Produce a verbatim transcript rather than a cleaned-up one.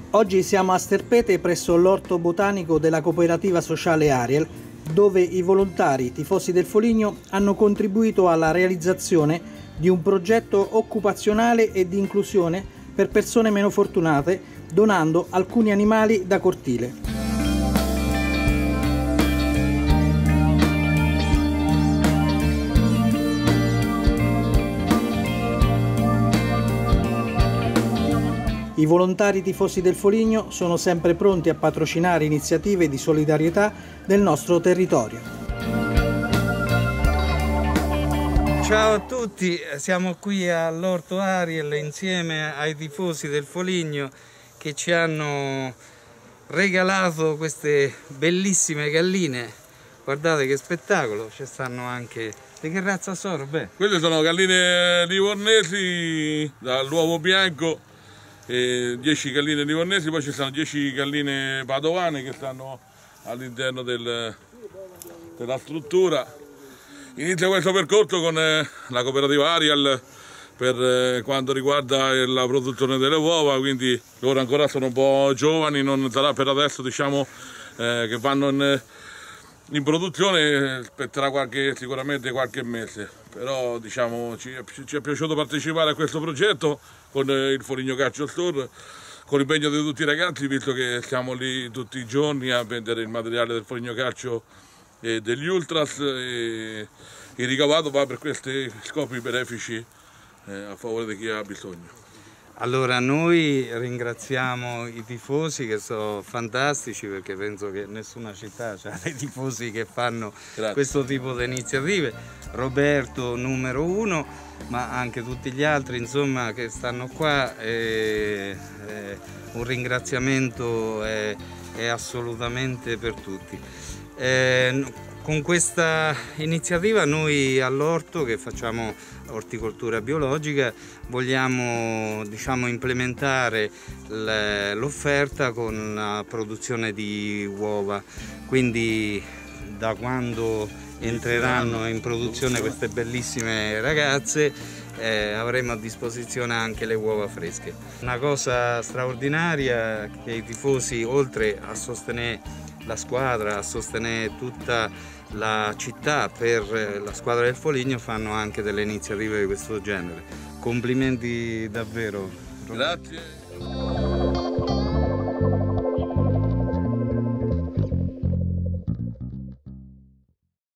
Oggi siamo a Sterpete presso l'orto botanico della cooperativa sociale Ariel, dove i volontari tifosi del Foligno hanno contribuito alla realizzazione di un progetto occupazionale e di inclusione per persone meno fortunate, donando alcuni animali da cortile. I volontari tifosi del Foligno sono sempre pronti a patrocinare iniziative di solidarietà del nostro territorio. Ciao a tutti, siamo qui all'orto Ariel insieme ai tifosi del Foligno che ci hanno regalato queste bellissime galline. Guardate che spettacolo, ci stanno anche... Di che razza sono? Beh. Quelle sono galline livornesi dall'uovo bianco. dieci galline livornesi, poi ci sono dieci galline padovane che stanno all'interno del, della struttura. Inizia questo percorso con eh, la cooperativa Ariel per eh, quanto riguarda la produzione delle uova, quindi loro ancora sono un po' giovani, non sarà per adesso, diciamo, eh, che vanno in, in produzione, aspetterà qualche, sicuramente qualche mese, però diciamo, ci, ci è piaciuto partecipare a questo progetto con il Foligno Calcio Store, con l'impegno di tutti i ragazzi, visto che siamo lì tutti i giorni a vendere il materiale del Foligno Calcio e degli Ultras, e il ricavato va per questi scopi benefici eh, a favore di chi ha bisogno. Allora noi ringraziamo i tifosi che sono fantastici, perché penso che nessuna città ha dei tifosi che fanno Grazie. questo tipo di iniziative. Roberto numero uno, ma anche tutti gli altri insomma che stanno qua, e, e un ringraziamento è, è assolutamente per tutti. E, con questa iniziativa noi all'orto, che facciamo orticoltura biologica, vogliamo, diciamo, implementare l'offerta con la produzione di uova, quindi da quando entreranno in produzione queste bellissime ragazze eh, avremo a disposizione anche le uova fresche. Una cosa straordinaria che i tifosi, oltre a sostenere la squadra, a sostenere tutta la città per la squadra del Foligno, fanno anche delle iniziative di questo genere. Complimenti davvero. Grazie.